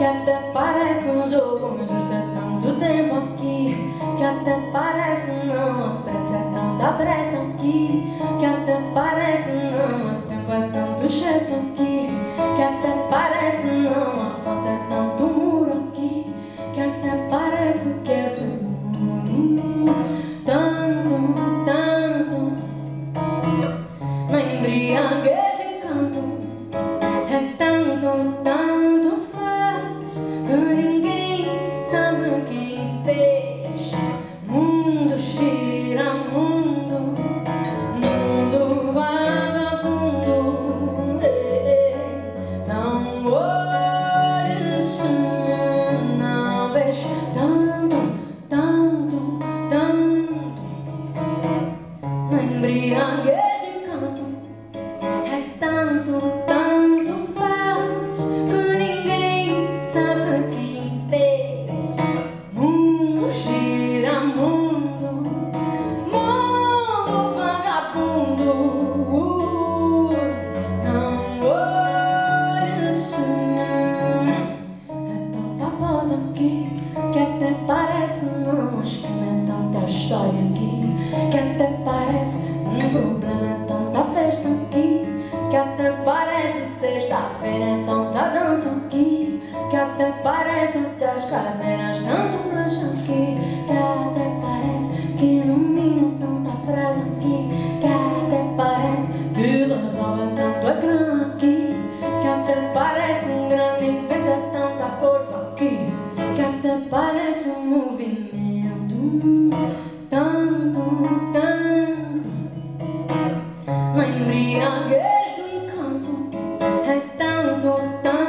até parece um jogo injusto. É tanto tempo aqui que até parece não há pressa. É tanta pressa aqui que até parece não há tempo. É tanto excesso aqui que até parece não há falta. É tanto muro aqui que até parece que é seguro. Tanto, tanto na embriaguez de canto. É tanto, tanto faz que ninguém sabe quem fez. Mundo gira, mundo, mundo vagabundo. Não olhes, não vejo. Tanto, tanto, tanto na embriaguez de canto. É tanto, tanto faz que ninguém sabe quem fez. Mundo gira, mundo, mundo vagabundo. Não olhes, é tanta pausa aqui que até parece não. Acho que não é tanta história aqui que até parece um problema. É tanta festa aqui que até parece sexta-feira. É tanta dança aqui que até parece até as cadeiras. Tanto flash aqui que até parece que ilumina. Tanta frase aqui que até parece que resolve. É tanto ecrã aqui que até parece um grande invento. É tanta força aqui que até parece um movimento. Tanto, tanto na embriaguez do encanto. É tanto, tanto